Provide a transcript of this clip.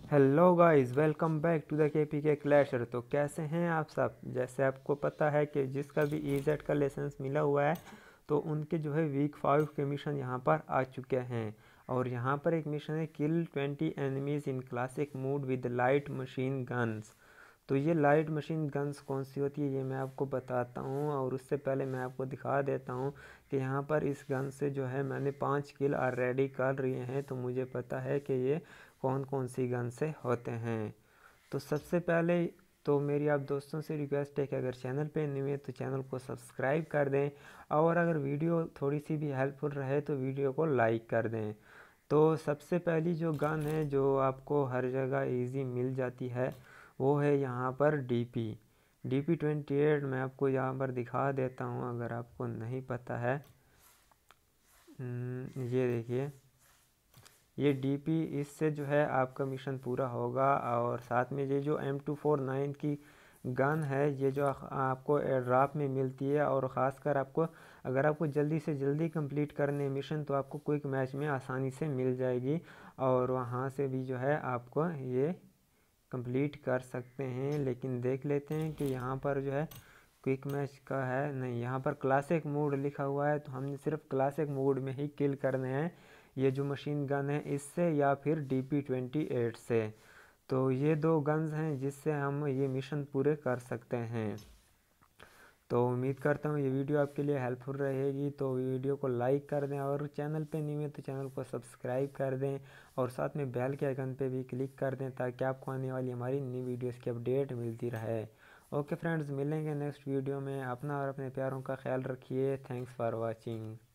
Hello guys, welcome back to the K Clasher. तो कैसे हैं आप सब। जैसे आपको पता है कि जिसका भी EZ का लाइसेंस मिला हुआ है तो उनके जो है वीक 5 के मिशन यहाँ पर आ चुके हैं। और यहाँ पर एक मिशन है kill 20 enemies in classic mode with light machine guns. तो ये लाइट मशीन गन्स कौन सी होती है ये मैं आपको बताता हूँ, और उससे पहले मैं आपको दिखा देता हूँ कि यहाँ पर इस गन से जो है मैंने 5 किल ऑलरेडी कर लिए हैं। तो मुझे पता है कि ये कौन कौन सी गन से होते हैं। तो सबसे पहले तो मेरी आप दोस्तों से रिक्वेस्ट है कि अगर चैनल पे न्यू है तो चैनल को सब्सक्राइब कर दें, और अगर वीडियो थोड़ी सी भी हेल्पफुल रहे तो वीडियो को लाइक कर दें। तो सबसे पहली जो गन है जो आपको हर जगह इजी मिल जाती है वो है यहाँ पर DP28। मैं आपको यहाँ पर दिखा देता हूँ अगर आपको नहीं पता है। ये देखिए, ये DP, इससे जो है आपका मिशन पूरा होगा। और साथ में ये जो M249 की गन है ये जो आपको एयर ड्रॉप में मिलती है, और ख़ासकर आपको अगर आपको जल्दी से जल्दी कंप्लीट करने मिशन तो आपको क्विक मैच में आसानी से मिल जाएगी, और वहाँ से भी जो है आपको ये कंप्लीट कर सकते हैं। लेकिन देख लेते हैं कि यहाँ पर जो है क्विक मैच का है नहीं, यहाँ पर क्लासिक मोड लिखा हुआ है, तो हमने सिर्फ क्लासिक मोड में ही किल करने हैं ये जो मशीन गन है इससे, या फिर DP28 से। तो ये दो गन्स हैं जिससे हम ये मिशन पूरे कर सकते हैं। तो उम्मीद करता हूँ ये वीडियो आपके लिए हेल्पफुल रहेगी। तो वीडियो को लाइक कर दें, और चैनल पे न्यू है तो चैनल को सब्सक्राइब कर दें, और साथ में बेल के आइकन पे भी क्लिक कर दें ताकि आपको आने वाली हमारी न्यू वीडियोस की अपडेट मिलती रहे। ओके फ्रेंड्स, मिलेंगे नेक्स्ट वीडियो में। अपना और अपने प्यारों का ख्याल रखिए। Thanks for watching.